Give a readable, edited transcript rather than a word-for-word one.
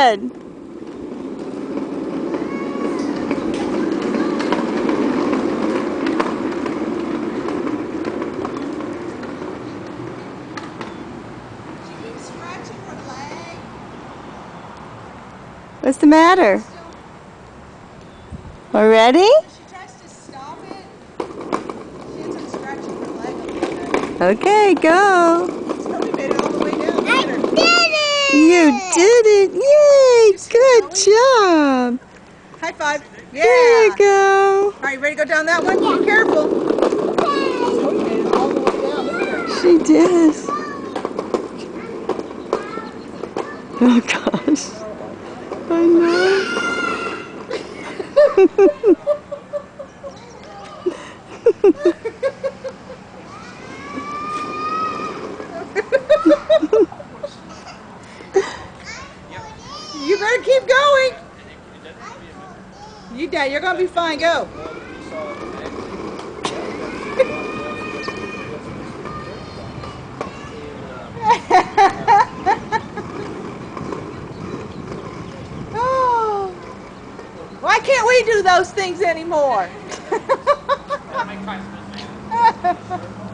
good. What's the matter? We're ready? She tries to stop it. She ends up scratching her leg a little bit. Okay, go. Toby made it all the way down. I did it! You did it. Yay! Good job. High five. Yeah. There you go. All right, ready to go down that one? Be careful. Toby made it all the way down. Look at her. She did. Oh gosh. I know. You better keep going. You're gonna be fine. Go. Oh, why can't we do those things anymore?